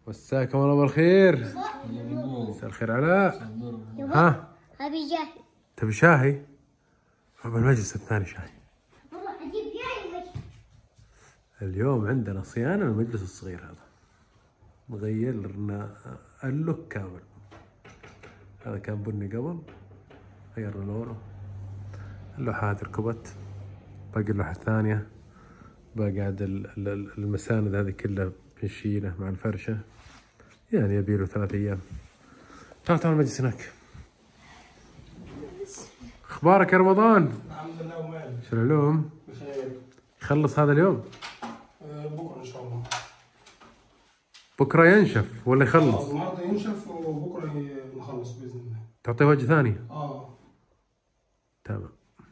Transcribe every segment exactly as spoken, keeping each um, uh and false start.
مساكم الله بالخير. مساء الخير علاء. ها ابي شاي. تبي شاي؟ روح بالمجلس الثاني شاي. والله اجيب شاي. اليوم عندنا صيانة المجلس الصغير هذا، نغير لنا اللوك كامل. هذا كان بني قبل، غيرنا لونه. اللوحات ركبت، باقي اللوحة الثانية، باقي عاد المساند هذه كلها بنشيله مع الفرشة، يعني يبيله ثلاث أيام. تعال تعال المجلس هناك. أخبارك يا رمضان؟ الحمد لله ومالك؟ شو العلوم؟ بخير. يخلص هذا اليوم؟ أه بكره ان شاء الله. بكرة ينشف ولا يخلص؟ النهارده ينشف وبكره نخلص باذن الله. تعطيه وجه ثاني؟ اه تمام.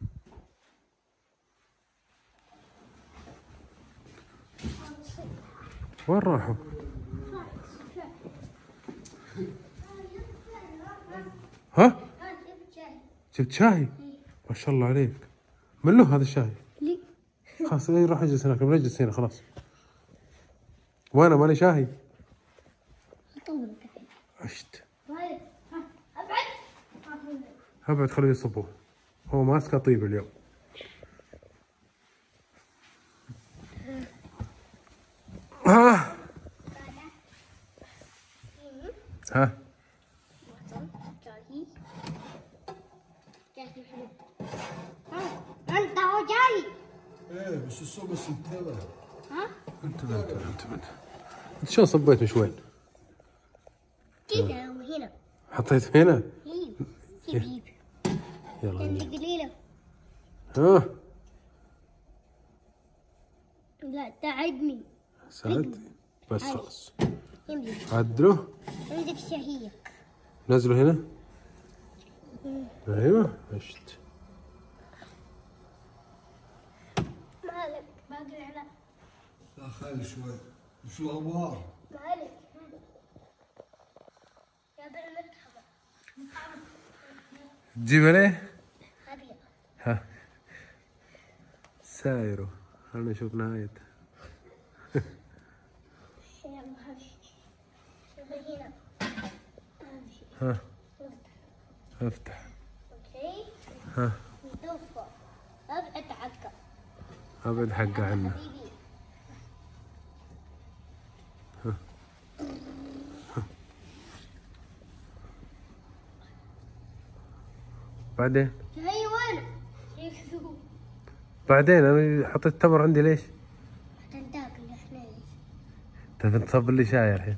وين راحوا؟ ها؟ جبت شاي؟ ما شاء الله عليك. من له هذا الشاي؟ لي. خلاص اي روح اجلس هناك، بنجلس هنا خلاص. وانا مالي شاي؟ عشت. ابعد. ابعد خليه يصبوه. هو ماسكه طيب اليوم. ها ها انت هو جاي. ايه بس الصبح بس انتبه. ها؟ انتبه انتبه انتبه. انت شلون صبيت مش وين؟ كذا وهنا. حطيت هنا؟ ايوه. جيب. يلا انت نجيب. قليله. ها؟ لا تعبني. ساعد بس خلاص. يمدي. عدلوا. عندك شهية. نزلوا هنا. ايوه عشت. مالك باقي على. لا خلي شوي. شو الاخبار؟ مالك. يا بني مرحبا. تجيبها ليه؟ ابيض. ها سايرو، خلنا نشوف نهايته. يلا هذه. شوفي هنا. ها افتح. اوكي. ها ندفه. ابعد حقه. ابعد حقه عنا. حبيبي. بعدين هي وين؟ يكذبوا. بعدين انا حطيت التمر عندي ليش؟ عشان تاكل يا حنين. تبي تصب لي شاي الحين؟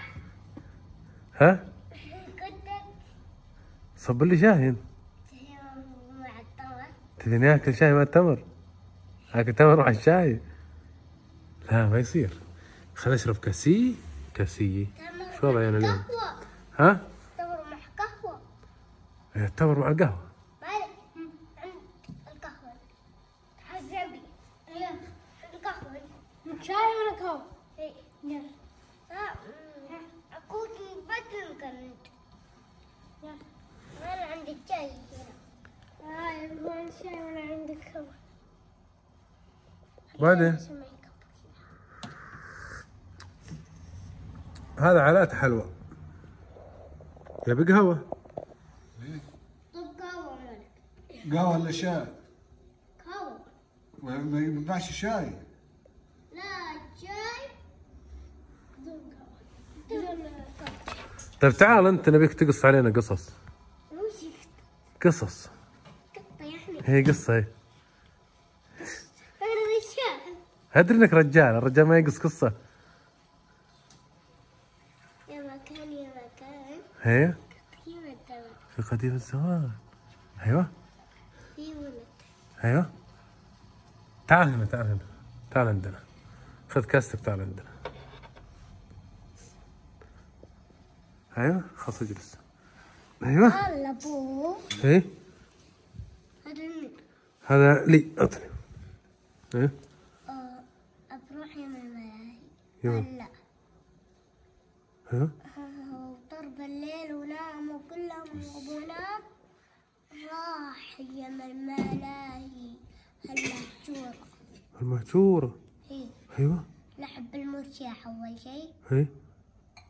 ها؟ كنت صب لي شاي. مع التمر. تبيني اكل شاي مع التمر؟ اكل تمر مع الشاي؟ لا ما يصير، خليني اشرب كاسي كاسي. شو وضعي انا اليوم؟ قهوة. ها؟ تمر مع قهوة. إيه، التمر مع القهوة. مالك عند القهوة. تعال جنبي. ايه عند القهوة. شاي ولا قهوة؟ ايه يلا. ها اكون بدل كنت. يلا انا عندي شاي هنا. هاي وين شاي ولا عندك قهوة؟ بعدين هذا علاء حلوى، يبي قهوة. طب قهوة مالك. قهوه ولا شاي؟ قهوة. ما ينفعش شاي. لا شاي. قهوة. طيب تعال انت، نبيك تقص علينا قصص. وش قصص قطة يا احمد. هي قصة هي. انا رجال. ادري انك رجال، الرجال ما يقص قصة. يا مكان يا مكان. هي في مكان. في قديم الزمان. ايوه في ولد. ايوه. تعال هنا تعال هنا تعال عندنا، خذ كاستك تعال عندنا. ايوه خلاص اجلس. ايوه هلا ابوه. ايه هذا مين؟ هذا لي اعطني. ايه آه، بروح يوم الملاهي. يوم. هلا. ايوه وضرب الليل ونام وكلهم ونام. راح يوم الملاهي. المهجورة. المهجورة. هي ايوه لعب بالمرشاح اول شيء. ايه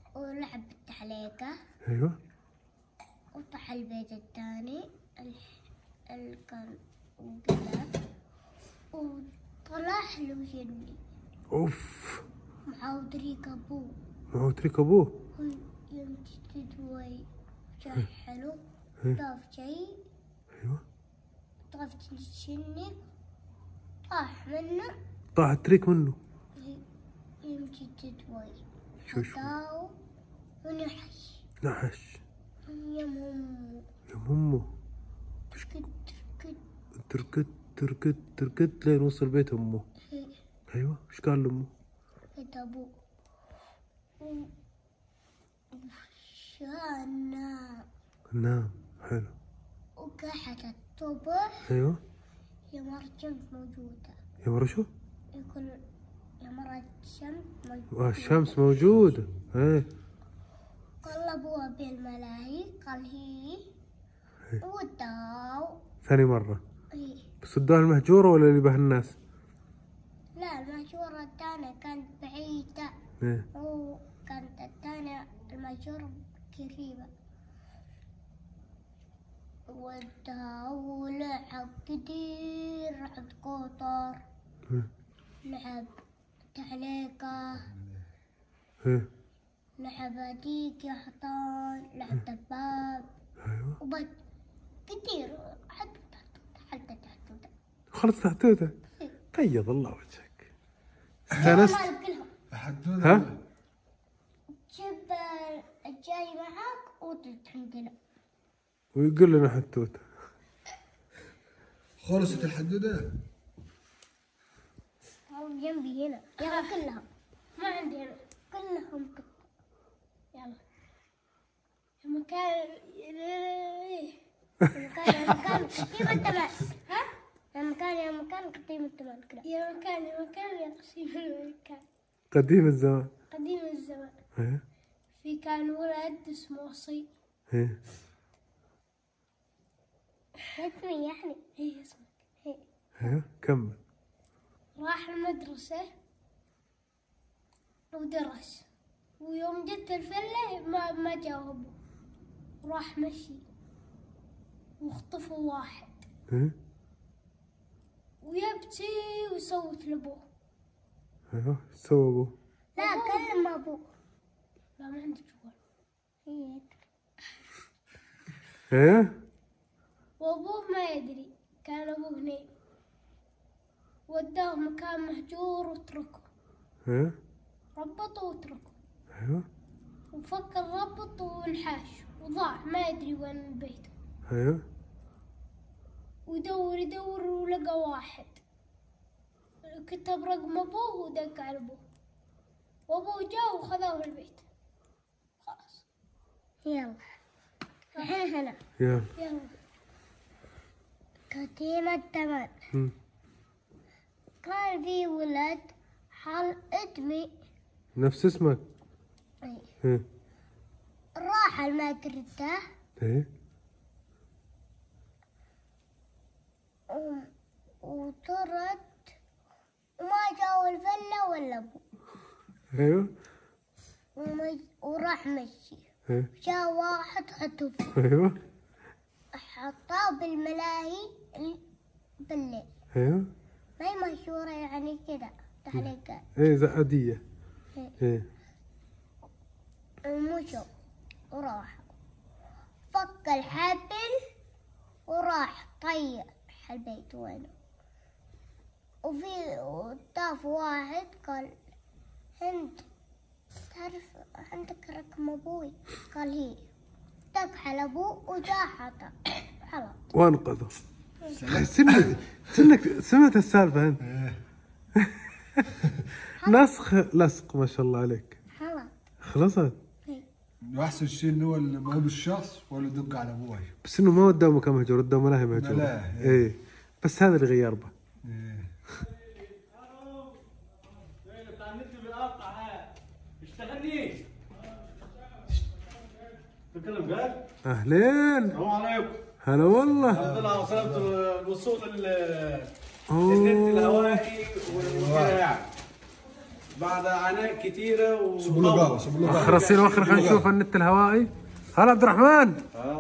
تحليقة ايوه. وطاح البيت الثاني اللي كان وقلب وطلع له جني. اوف. معاه طريق ابوه. معه تريك ابوه. يمشي تدوي جاه حلو. طاف شيء. ايوه. طاف جني طاح منه. طاح التريك منه. يمشي تدوي. شو شو. حطاه ونحش. نحش. يا ماما. يا ماما. تركت تركت. تركت تركت تركت لين وصل بيت امه. ايوه. ايش قال لامه؟ بيت ابوه. وشان نام. نام. حلو. وقاحت الصبح. ايوه. يا مرة الشمس موجودة. يا مرة شو؟ يقول يا مرة الشمس موجودة. آه الشمس موجودة. ايه. قلبوها بالملاهي قال هي. وداو. ثاني مرة. ايه. بس ادوها المهجورة ولا اللي به الناس؟ لا المهجورة الثانية كانت بعيدة. ايه. وكانت الثانية المهجورة قريبة. وداو ولعب كتير. لعب قطر. ايه. لعب تعليقة. ايه. لعب هديك يا حصان. لعب دباب. ايوه. وبس كتير. حتى حتى حتى خلص تحتوته. قيض الله وجهك. استانست؟ حدوده. ها؟ جيب الجاي معك وتتحمدنا. ويقول لنا حتوته. خلصت الحدوده؟ هم جنبي هنا. يلا كلهم. ما عندي هنا. كلهم كده. يلا. يا مكان يا مكان يا مكان قديم التمام. ها؟ يا مكان يا مكان قديم التمام كده. يا مكان يا مكان يا قديم المكان. قديم الزمان. قديم الزمان. ايه. في كان ولد اسمه وصي. ايه. اسمي يعني. ايه اسمك. ايه. ايه. كمل. راح المدرسة ودرس. ويوم جت الفلة ما ما جاوبوا. راح مشي واخطفوا واحد. ايه. ويبكي ويصوت لابوه. ايوه. ايش سوى ابوه؟ لا كلم ابوه. لا ما عندي جوال. هيك. ايه. وابوه ما يدري. كان ابوه نايم. وداه مكان مهجور وتركه. ايه. ربطه وتركه. ايوه. وفكر ربط وانحاش وضاع ما يدري وين البيت. ايوه. ويدور يدور ولقى واحد. كتب رقم ابوه ودق على ابوه. وابوه جاء وخذوه البيت. خلاص. يلا. الحين هنا. يلا. يلا. قديم الزمان. هم. كان في ولد حال ادمي. نفس اسمك؟ ايه. ايه. راح المدرسة. ايه. وطرد وما جاوا الفلة ولا ابوه. ايوه. ومج... وراح مشي. ايه. جاء واحد حطفه. ايوه. حطاه بالملاهي بالليل. ايوه. ما هي مشهورة يعني كده تعليقات. ايه زقدية. ايه. ايه. ومشوا وراح فك الحبل وراح طير البيت وينه. وفي وطاف واحد قال هند تعرف عندك رقم ابوي؟ قال هي. دق على ابوه وجاء حطه خلاص وانقذه. سمعت سمعت سمعت السالفة انت؟ نسخ لصق ما شاء الله عليك. خلاص. خلصت؟ واحسن شيء انه هو اللي ما هو بالشخص ولا يدق على ابوه. بس انه ما وداه مكان مهجور، وداه ملاهي مهجور. ملاهي. ايه. بس هذا اللي غير به. ايه. اشتغلني تتكلم قال اهلين. السلام عليكم. هلا والله. الحمد لله وصلت الوصول أوه. النت الهوائي والكذا يعني. بعد عناء كثيره و صب له قهوه صب له قهوه. اخر الصين واخر خلينا نشوف النت الهوائي. هلا عبد الرحمن.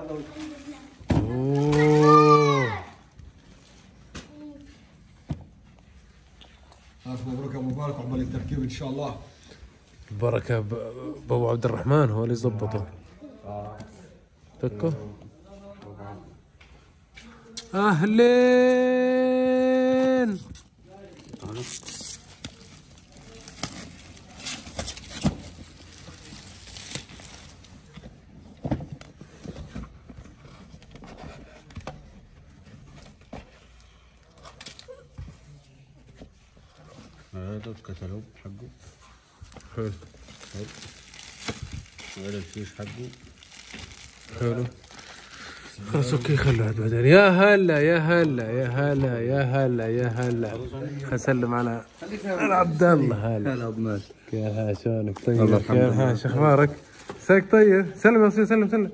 اوه الف مبروك يا مبارك وعقبال التركيب ان شاء الله. البركه بابو عبد الرحمن هو اللي يظبطه. تكو اهلين. هذا الكتالوج حقه حلو حلو. وهذا الفيش حقه حلو. خلاص اوكي خلوا عاد بعدين. يا هلا يا هلا يا هلا يا هلا يا هلا. اسلم على على عبد الله. هلا هلا بمال. كيفها شلونك؟ طيب كيفها شو اخبارك؟ مساك طيب. سلم يا سلم سلم.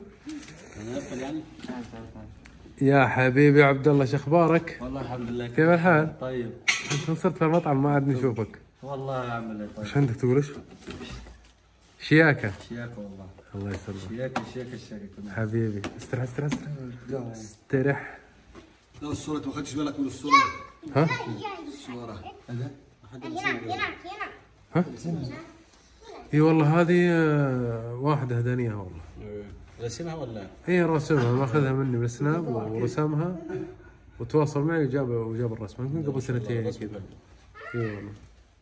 يا حبيبي عبد الله شو اخبارك؟ والله الحمد لله. كيف الحال؟ طيب انت صرت في المطعم ما عاد نشوفك. والله اعمل ايه. طيب ايش عندك تقول ايش؟ شياكة. شياكه والله. الله يسلمك شياكه شياكه الشركه. حبيبي. استرح استرح استرح استرح. لا الصوره ما خدتش بالك من الصوره. ها؟ الصوره هناك هناك هناك. ها؟ اي والله هذه آه، واحدة هدانيها والله. رسمها ولا؟ هي رسمها ماخذها مني من السناب ورسمها وتواصل معي وجاب وجاب الرسمة يمكن قبل سنتين كذا. اي والله.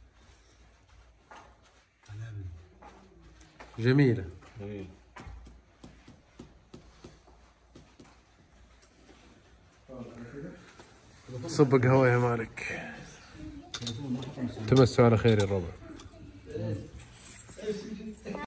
جميلة. ايه صب قهوة يا مالك. تمسوا على خير يا الربع.